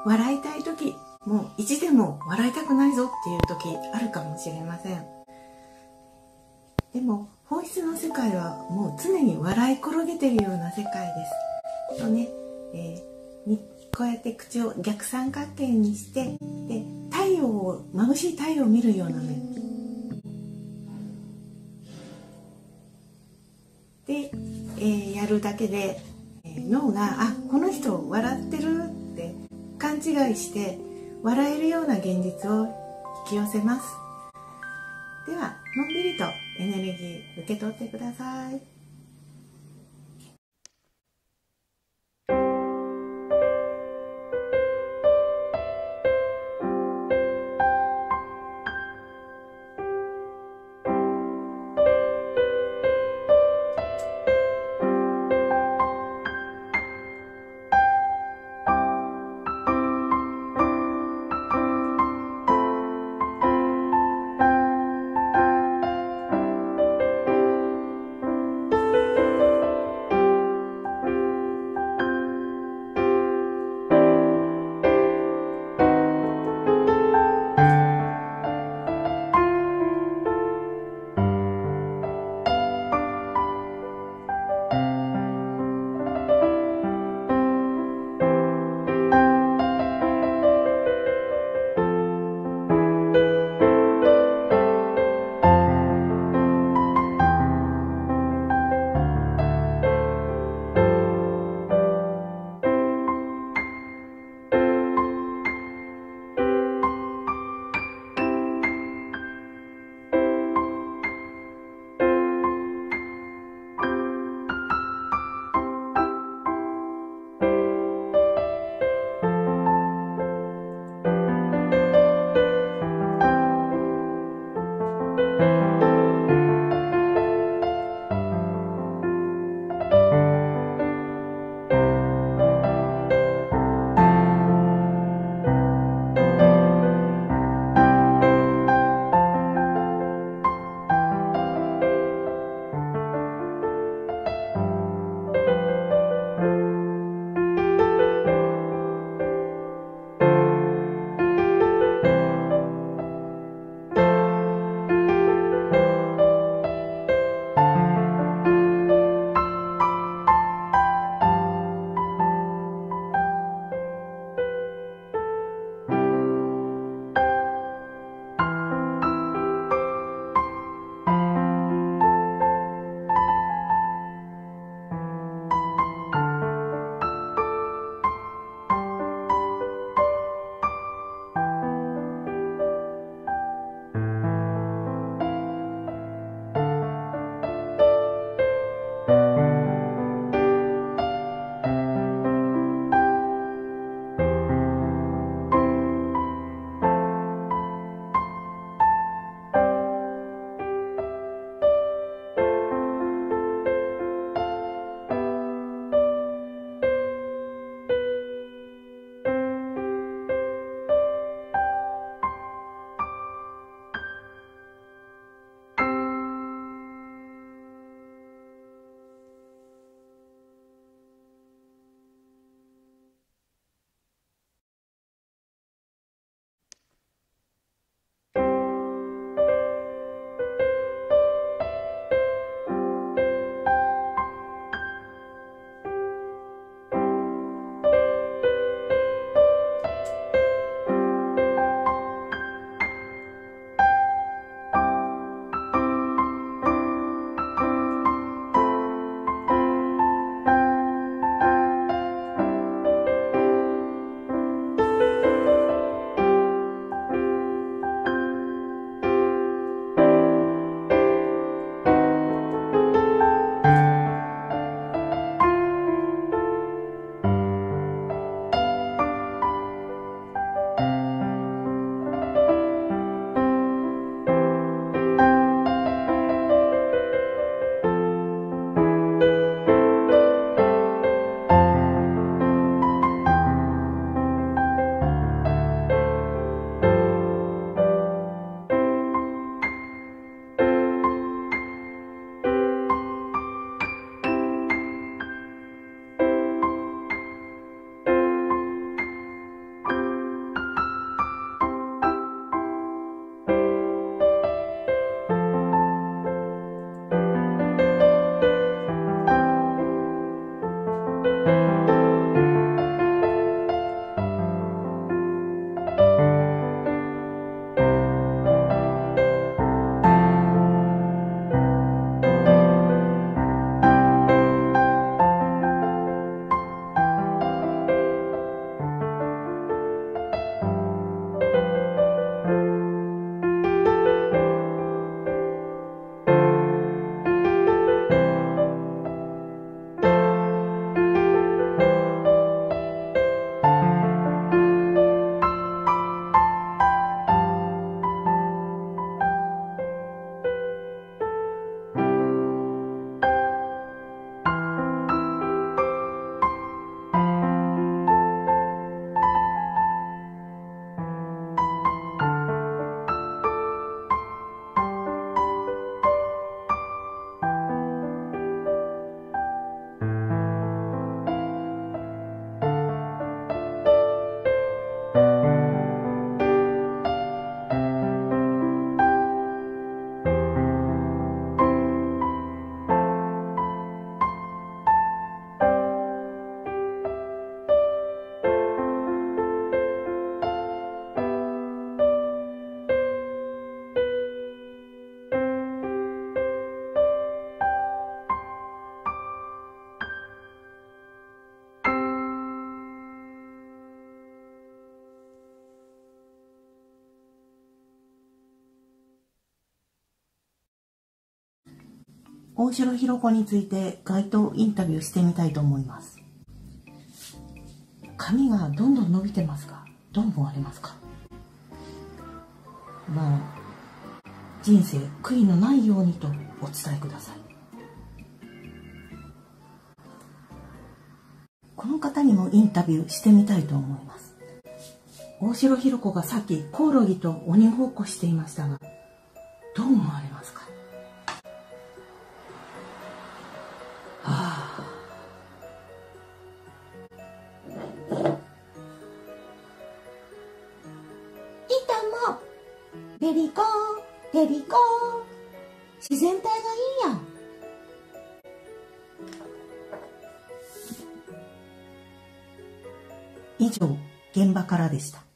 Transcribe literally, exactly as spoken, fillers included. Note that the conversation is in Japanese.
笑いたい時、もう意地でも笑いたくないぞっていう時あるかもしれません。でも本質の世界はもう常に笑い転げてるような世界です。とね、えー、にこうやって口を逆三角形にして、で太陽を眩しい太陽を見るような目で、えー、やるだけで、えー、脳があこの人笑ってるって勘違いして笑えるような現実を引き寄せます。ではのんびりとエネルギー受け取ってください。 大城ひろ子について街頭インタビューしてみたいと思います。髪がどんどん伸びてますが、どう思われますか？まあ、人生悔いのないようにとお伝えください。この方にもインタビューしてみたいと思います。大城ひろ子がさっきコオロギと鬼ごっこしていましたが、どう思われますか？はあ、 いたもベリコーベリコー、自然体がいいやん。 以上、現場からでした。